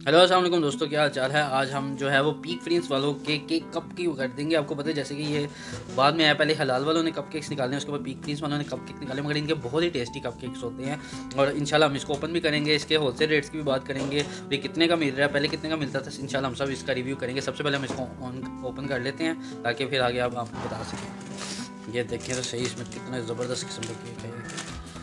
Hello अस्सलाम वालेकुम दोस्तों, क्या हाल चाल है। आज हम जो है वो पीक फ्रेंड्स वालों के केक कप की कर देंगे। आपको पता है जैसे कि ये बाद में आया, पहले हलाल वालों ने कप केक्स निकाले, उसके बाद पीक फ्रेंड्स वालों ने कप केक निकाले, मगर इनके बहुत ही टेस्टी कप केक्स होते हैं। और इंशाल्लाह हम इसको ओपन भी करेंगे, इसके होलसेल रेट्स की भी बात करेंगे, ये कितने का मिल रहा है, पहले कितने का मिलता था। इंशाल्लाह हम सब इसका रिव्यू करेंगे। सबसे पहले हम इसको ओपन कर लेते हैं ताकि फिर आगे आप आपको बता सकें। ये देखें तो सही, इसमें कितना ज़बरदस्त किस्म का केक है।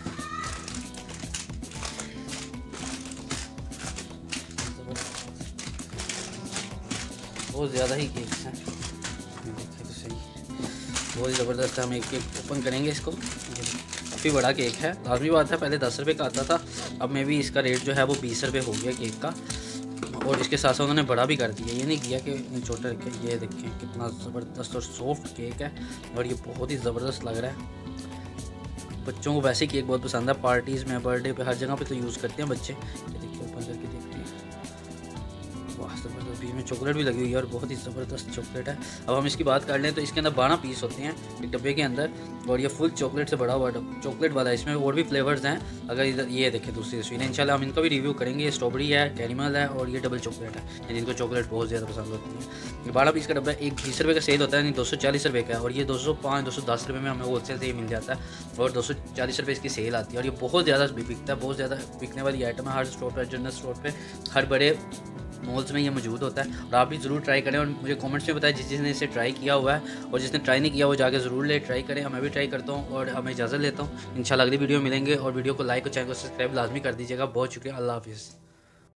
बहुत ज़्यादा ही केक्स हैं, देखें तो सही, बहुत ही ज़बरदस्त है। हम एक केक ओपन करेंगे इसको। काफ़ी बड़ा केक है, लाजमी बात है, पहले 10 रुपये का आता था, अब में भी इसका रेट जो है वो 20 रुपये हो गया केक का। और इसके साथ साथ उन्होंने बड़ा भी कर दिया, ये नहीं किया कि छोटा रखे। ये देखें कितना ज़बरदस्त और सॉफ्ट केक है, और ये बहुत ही ज़बरदस्त लग रहा है। बच्चों को वैसे केक बहुत पसंद है, पार्टीज़ में, बर्थडे पे, हर जगह पे तो यूज़ करते हैं बच्चे। ये देखिए ओपन करके देखते हैं, वाह ज़बरदस्त, बीच में चॉकलेट भी लगी हुई है और बहुत ही ज़बरदस्त चॉकलेट है। अब हम इसकी बात कर लें तो इसके अंदर 12 पीस होते हैं एक डब्बे के अंदर, और ये फुल चॉकलेट से बड़ा हुआ चॉकलेट वाला है। इसमें और भी फ्लेवर्स हैं, अगर इधर ये देखें दूसरी तस्वीर है। इंशाल्लाह हम इनका भी रिव्यू करेंगे। ये स्ट्रॉबेरी है, कैरेमल है, और ये डबल चॉकलेट है, जिनको चॉकलेट बहुत ज़्यादा पसंद होती है। ये 12 पीस का डब्बा एक 20 रुपये का सेल होता है, नहीं 240 रुपये का है, और ये 205-210 रुपये में हमें होलसेल से ही मिल जाता है, और 240 रुपये इसकी सेल आती है। और ये बहुत ज़्यादा बिकता है, बहुत ज़्यादा बिकने वाली आइटम है। हर स्टोर पर, जनरल स्टोर पर, हर बड़े मॉल्स में ये मौजूद होता है, और आप भी ज़रूर ट्राई करें। और मुझे कमेंट्स में बताएं जिसने इसे ट्राई किया हुआ है, और जिसने ट्राई नहीं किया वो जाके ज़रूर ले ट्राई करें। मैं भी ट्राई करता हूँ, और हमें इजाज़त लेता हूँ। इंशाल्लाह अगली वीडियो मिलेंगे, और वीडियो को लाइक और चैनल को सब्सक्राइब लाजमी कर दीजिएगा। बहुत शुक्रिया, अल्लाह हाफिज़।